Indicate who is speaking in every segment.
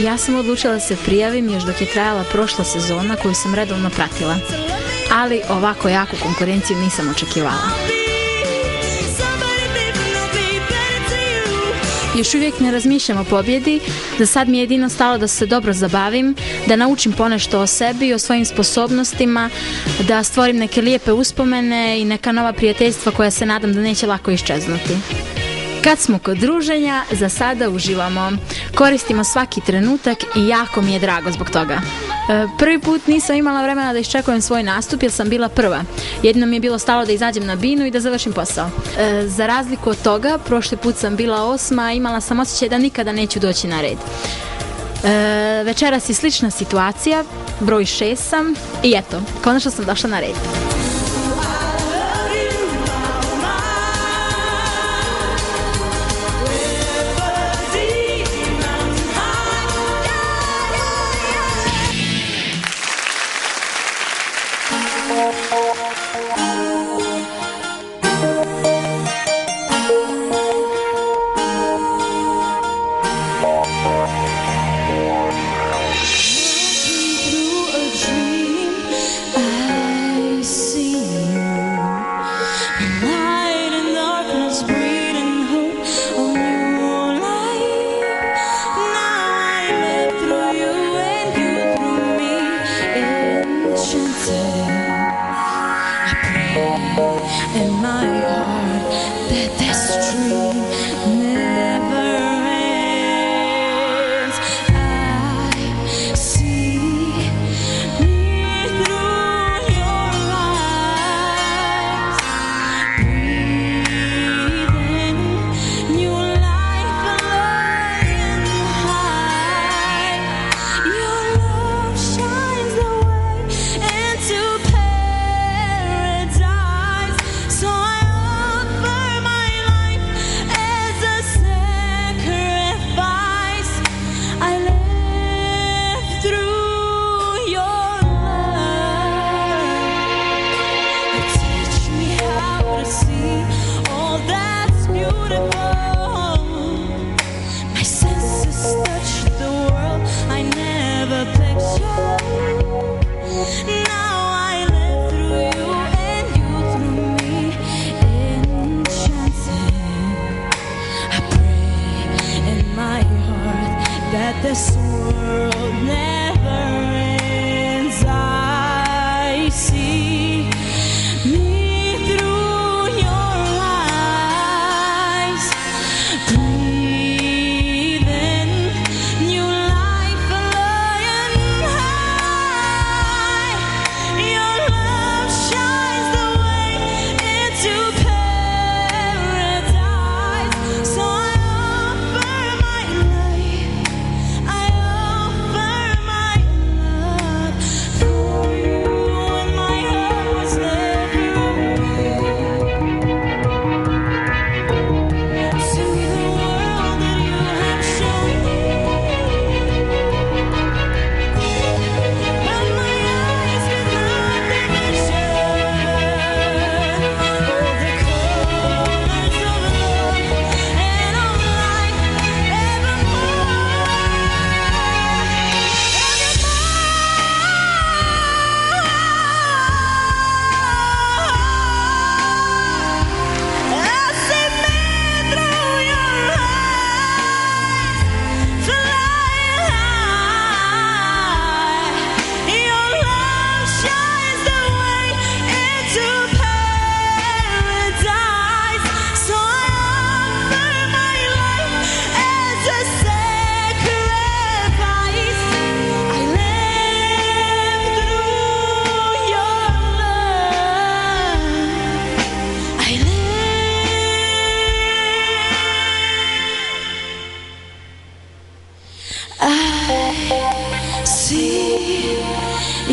Speaker 1: Ja sam odlučila da se prijavim još dok je trajala prošla sezona koju sam redovno pratila, ali ovako jaku konkurenciju nisam očekivala. Još uvijek ne razmišljam o pobjedi, za sad mi je jedino stalo da se dobro zabavim, da naučim ponešto o sebi, o svojim sposobnostima, da stvorim neke lijepe uspomene i neka nova prijateljstva koja se nadam da neće lako iščeznuti. Kad smo kod druženja, za sada uživamo. Koristimo svaki trenutak i jako mi je drago zbog toga. Prvi put nisam imala vremena da iščekujem svoj nastup jer sam bila prva. Jedino mi je bilo stalo da izađem na binu i da završim posao. Za razliku od toga, prošli put sam bila 8, imala sam osjećaj da nikada neću doći na red. Večeras je slična situacija, broj 6 sam i eto, konačno sam došla na red.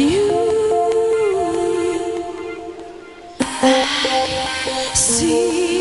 Speaker 2: See